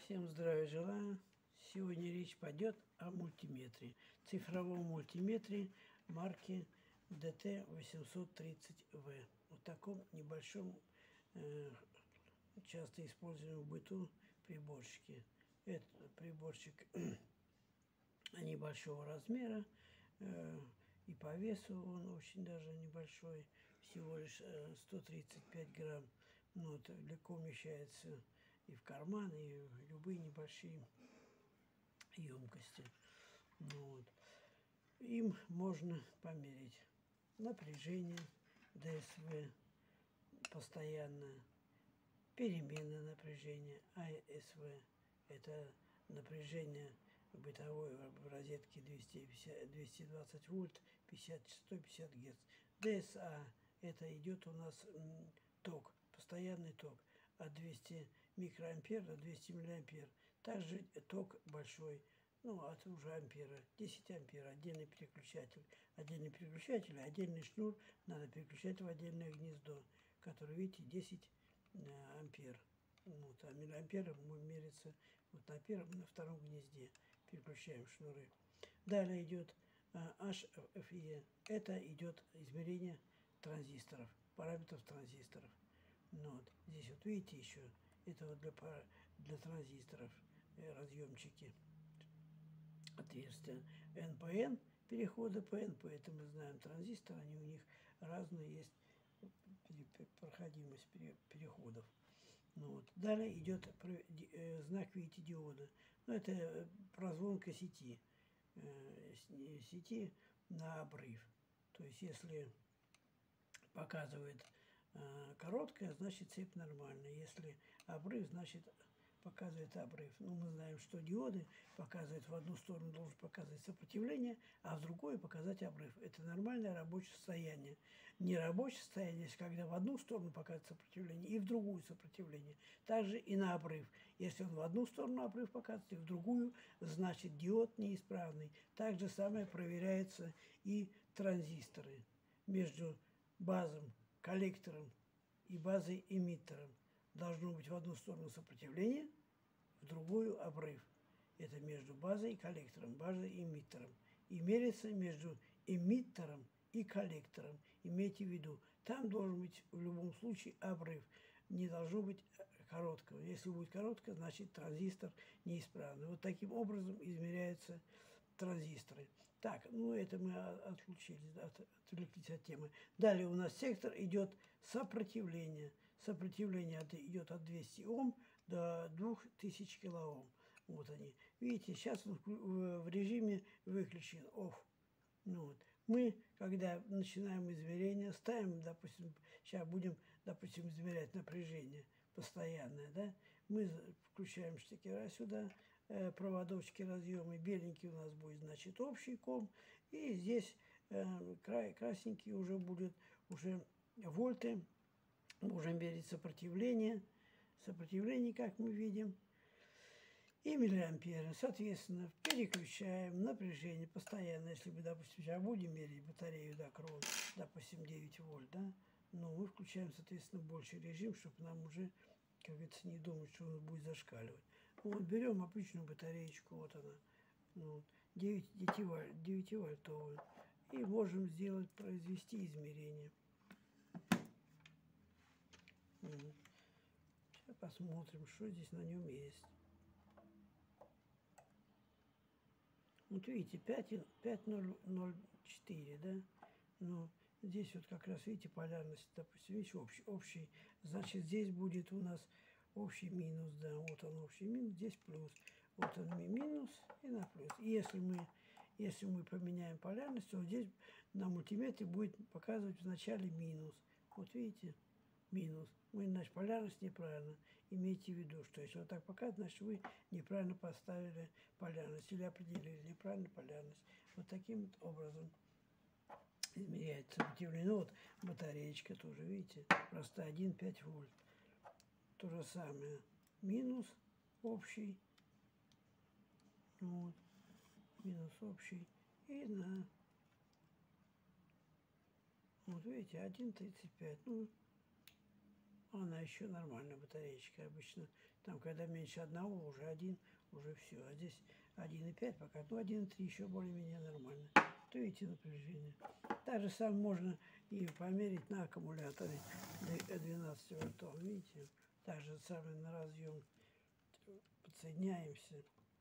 Всем здравия желаю. Сегодня речь пойдет о мультиметре. Цифровом мультиметре марки DT830V. Вот таком небольшом, часто используемом в быту приборчике. Это приборчик небольшого размера, и по весу он очень даже небольшой, всего лишь 135 грамм. Но вот легко умещается и в карман, и в любые небольшие емкости. Вот. Им можно померить напряжение ДСВ постоянное, переменное напряжение АСВ. Это напряжение бытовой в розетке 220 вольт, 150 Гц. ДСА это идет у нас ток, постоянный ток от 200 микроампер до 200 миллиампер. Также ток большой, от уже ампера, 10 ампер, отдельный переключатель, отдельный шнур надо переключать в отдельное гнездо, которое, видите, 10 ампер. А миллиампер мерится на первом, на втором гнезде. Переключаем шнуры. Далее идет HFE. Это идет измерение транзисторов, параметров транзисторов. Здесь вот видите еще, это вот для транзисторов разъемчики, отверстия NPN, перехода PNP. Это мы знаем, транзисторы, они у них разные, есть проходимость переходов. Далее идет знак, видите, диода. Это прозвонка сети на обрыв. То есть, если показывает короткая, значит цепь нормальная. Если обрыв, значит показывает обрыв. Мы знаем, что диоды показывают в одну сторону, должен показывать сопротивление, а в другую показать обрыв. Это нормальное рабочее состояние. Нерабочее состояние, когда в одну сторону показывает сопротивление и в другую сопротивление. Также и на обрыв. Если он в одну сторону обрыв показывает и в другую, значит диод неисправный. Так же самое проверяется и транзисторы. Между базом, коллектором и базой эмиттером должно быть в одну сторону сопротивление, в другую обрыв. Это между базой и коллектором, базой и эмиттером. И меряется между эмиттером и коллектором. Имейте в виду, там должен быть в любом случае обрыв. Не должно быть короткого. Если будет короткое, значит транзистор неисправный. Вот таким образом измеряются транзисторы. Так, это мы отвлеклись от темы. Далее у нас сектор идет сопротивление. Сопротивление идет от 200 Ом до 2000 килоом. Вот они. Видите, сейчас он в режиме выключен, off. Мы, когда начинаем измерение, ставим, допустим, сейчас будем, допустим, измерять напряжение постоянное, да? Мы включаем штекера сюда, проводочки, разъемы. Беленький у нас будет, значит, общий ком. И здесь красненький уже будет, уже вольты. Можем мерить сопротивление. Сопротивление, как мы видим. И миллиамперы. Соответственно, переключаем напряжение постоянно. Если мы, допустим, сейчас будем мерить батарею до крона, допустим, 9 вольт, да, мы включаем, соответственно, больший режим, чтобы нам уже, как говорится, не думать, что он будет зашкаливать. Берем обычную батареечку, вот она, 9-вольтовую, и можем произвести измерение. Сейчас посмотрим, что здесь на нем есть. Вот видите, 5,004, да? Здесь вот как раз, видите, полярность, допустим, видите, общий. Значит, здесь будет у нас общий минус, да, вот он общий минус, здесь плюс. Вот он минус и на плюс. И если мы поменяем полярность, то здесь на мультиметре будет показывать вначале минус. Вот видите, минус. Значит, полярность неправильно. Имейте в виду, что если вот так показывать, значит, вы неправильно поставили полярность или определили неправильно полярность. Вот таким вот образом измеряется сопротивление. Вот батареечка тоже, видите, простая 1,5 вольт. То же самое. Минус общий. Минус общий. И вот видите, 1,35. Она еще нормальная батареечка. Обычно Там, когда меньше 1, уже 1, уже все. А здесь 1,5 пока. Ну, 1,3 еще более-менее нормально. То видите напряжение. Так же самое можно и померить на аккумуляторе 12 вольтов. Видите? Так же самое на разъем подсоединяемся.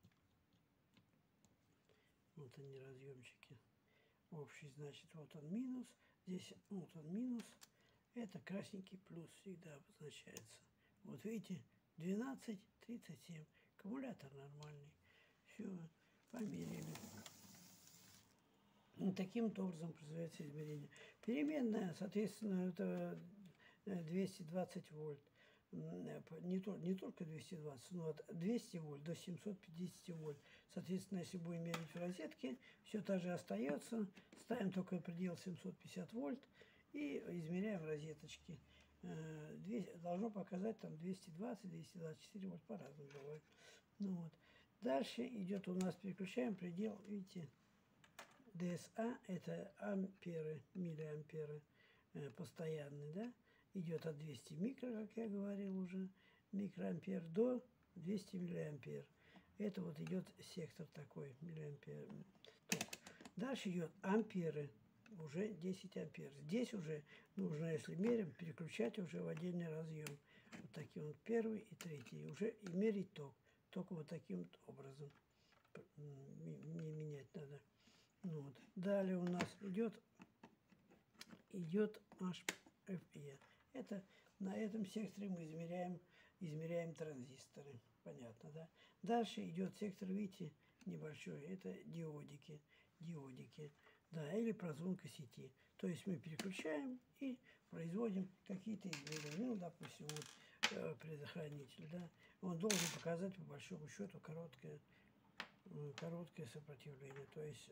Вот они, разъемчики. Общий, значит, вот он минус. Здесь вот он минус. Это красненький плюс всегда обозначается. Вот видите, 12,37. Аккумулятор нормальный. Все, померили. И таким образом производится измерение. Переменная, соответственно, это 220 вольт. Не только 220, но от 200 вольт до 750 вольт. Соответственно, если будем мерить в розетке, все так же остается. Ставим только предел 750 вольт и измеряем розеточки. Должно показать там 220-224 вольт, по-разному бывает. Ну вот. Дальше идет у нас, переключаем предел, видите, DSA, это амперы, миллиамперы, постоянный, да, идет от 200 микро, как я говорил уже, микроампер до 200 миллиампер. Это вот идет сектор такой, миллиампер. Ток. Дальше идет амперы, уже 10 ампер. Здесь уже нужно, если мерим, переключать уже в отдельный разъем. Вот таким вот первый и третий. Уже и мерить ток. Только вот таким вот образом. Не менять надо. Ну вот. Далее у нас идет HFE. Это на этом секторе мы измеряем транзисторы. Понятно, да? Дальше идет сектор, видите, небольшой. Это диодики. Да, или прозвонка сети. То есть мы переключаем и производим какие-то измерения. Ну, допустим, вот предохранитель, да. Он должен показать, по большому счету, короткое сопротивление. То есть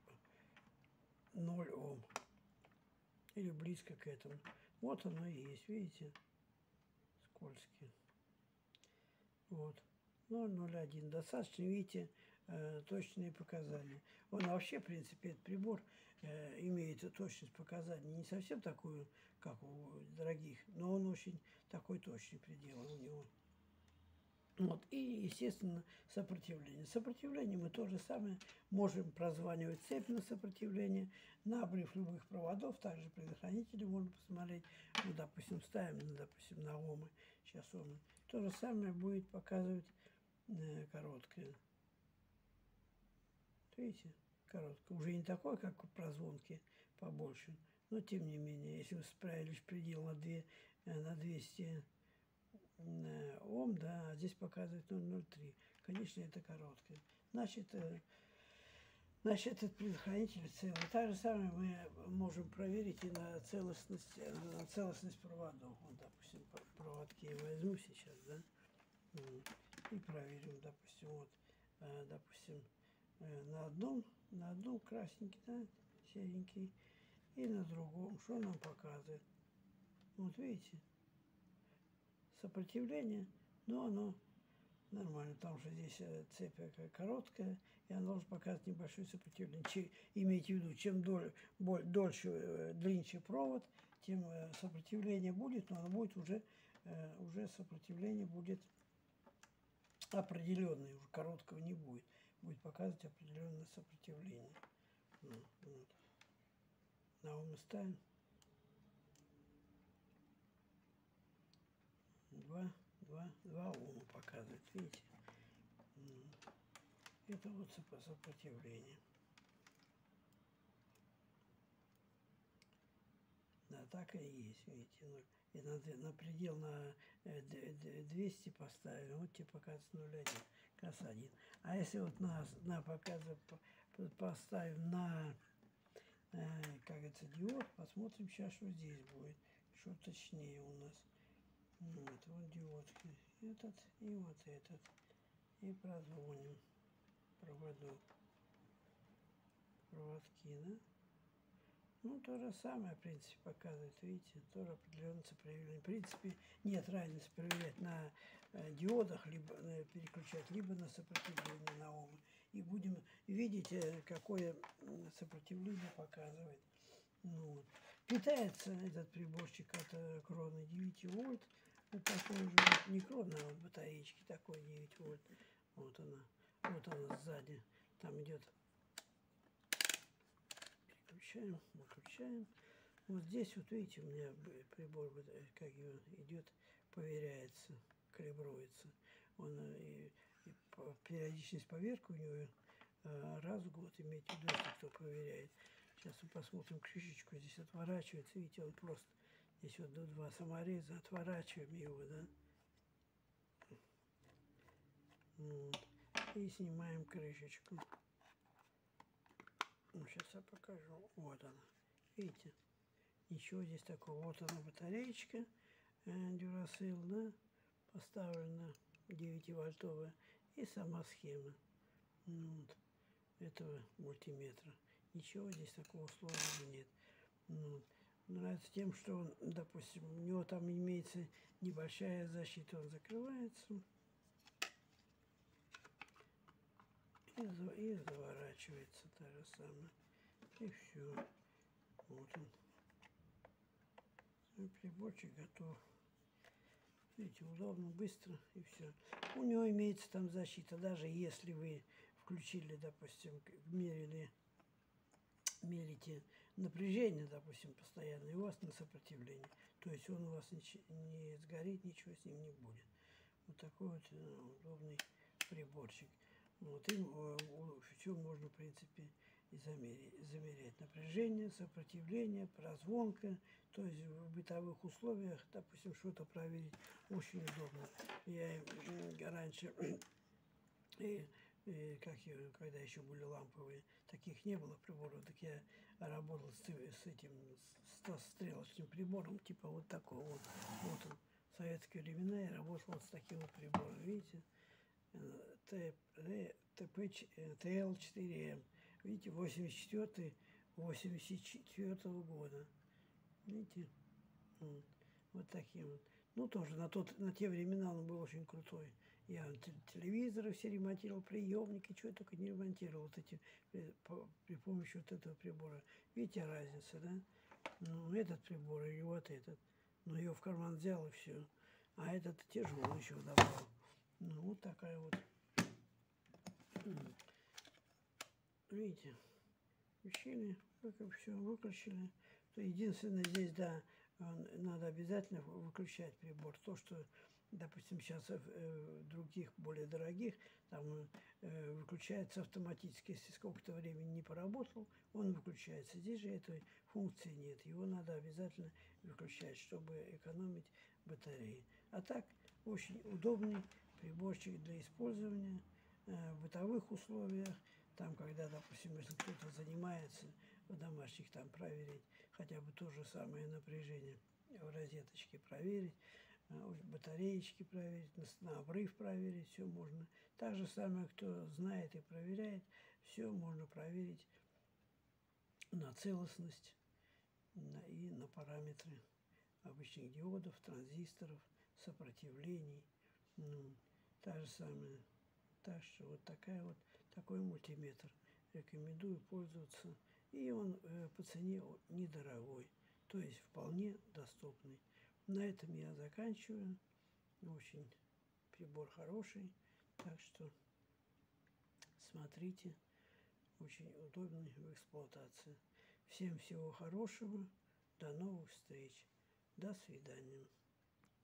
0 Ом. Или близко к этому. Вот оно и есть, видите? Скользкий. Вот. 0,01. Достаточно, видите, точные показания. Он вообще, в принципе, этот прибор имеет точность показаний. Не совсем такую, как у дорогих, но он очень такой точный предел у него. Вот. И, естественно, сопротивление. Сопротивление мы то же самое можем прозванивать цепь на сопротивление, на обрыв любых проводов, также предохранители можно посмотреть. Ну, допустим, ставим, допустим, на омы, сейчас омы. То же самое будет показывать короткое. Видите, короткое. Уже не такое, как у прозвонки, побольше. Но, тем не менее, если вы справились предел на 200 Ом, да, а здесь показывает 0,03. Конечно, это короткое. Значит, этот предохранитель целый. Так же самое мы можем проверить и на целостность проводов. Вот, допустим, проводки я возьму сейчас, да, и проверим, допустим, вот, допустим, на одном красненький, да, серенький, и на другом. Что нам показывает? Вот видите? Сопротивление, но оно нормально, потому что здесь цепь короткая, и она должна показывать небольшое сопротивление. Имейте в виду, чем дольше, длиннее провод, тем сопротивление будет, но оно будет уже сопротивление будет определенное, уже короткого не будет. Будет показывать определенное сопротивление. Вот. На ум ставим. 2 Ома показывает, видите? Это вот сопротивление. Да, так и есть, видите. И на предел на 200 поставим, вот тебе показывает 0,1, как раз 1. А если вот поставим на, как говорится, диод, посмотрим сейчас, что здесь будет, что точнее у нас. Вот диодки. Этот и вот этот. И прозвоним проводок. Проводки, да? Ну, то же самое, в принципе, показывает, видите, тоже определенное сопротивление. В принципе, нет разницы проверять на диодах, либо переключать, либо на сопротивление на омы. И будем видеть, какое сопротивление показывает. Ну, вот. Питается этот приборчик от кроны 9 вольт. Вот такой же не кровная вот батареечки, такой 9 вольт. Вот она сзади. Там идет. Переключаем, выключаем. Вот здесь вот видите, у меня прибор, как его идет, проверяется, калибруется. Он периодичность поверки у него раз в год, имейте в виду, если кто проверяет. Сейчас мы посмотрим крышечку, здесь отворачивается, видите, он просто, здесь вот до 2 самореза, отворачиваем его, да. Вот. И снимаем крышечку. Ну, сейчас я покажу. Вот она. Видите? Ничего здесь такого. Вот она батареечка Duracell, да, поставлена 9-вольтовая. И сама схема вот, этого мультиметра. Ничего здесь такого сложного нет. Вот. Нравится тем, что он, допустим, у него там имеется небольшая защита, он закрывается и заворачивается та же самая. И все. Вот он. Приборчик готов. Видите, удобно, быстро и все. У него имеется там защита, даже если вы включили, допустим, мерите напряжение, допустим, постоянно, и у вас на сопротивление. То есть он у вас не сгорит, ничего с ним не будет. Вот такой вот удобный приборчик. Вот им все можно, в принципе, и замерять. Напряжение, сопротивление, прозвонка. То есть в бытовых условиях, допустим, что-то проверить очень удобно. Я раньше, когда еще были ламповые, таких не было приборов, так я работал с этим, с стрелочным прибором, типа вот такого вот. Вот он. В советские времена я работал вот с таким вот прибором, видите? ТЛ4М. Видите, 84-го года. Видите? Вот таким вот. Ну, тоже на те времена он был очень крутой. Я телевизоры все ремонтировал, приемники, что я только не ремонтировал вот эти, при помощи вот этого прибора. Видите разница, да? Ну, этот прибор и вот этот. Ну, ее в карман взял и все. А этот тяжелый еще добавил. Ну, вот такая вот. Видите, включили, все выключили. То единственное здесь, да, надо обязательно выключать прибор. То, что, допустим, сейчас в других, более дорогих, там выключается автоматически. Если сколько-то времени не поработал, он выключается. Здесь же этой функции нет. Его надо обязательно выключать, чтобы экономить батареи. А так, очень удобный приборчик для использования в бытовых условиях. Там, когда, допустим, если кто-то занимается в домашних, там проверить хотя бы то же самое напряжение в розеточке проверить, батареечки проверить, на обрыв проверить, все можно. Так же самое, кто знает и проверяет, все можно проверить на целостность и на параметры обычных диодов, транзисторов, сопротивлений. Ну, та же самая. Так что вот такой мультиметр. Рекомендую пользоваться. И он по цене недорогой. То есть вполне доступный. На этом я заканчиваю. Очень прибор хороший. Так что смотрите. Очень удобный в эксплуатации. Всем всего хорошего. До новых встреч. До свидания.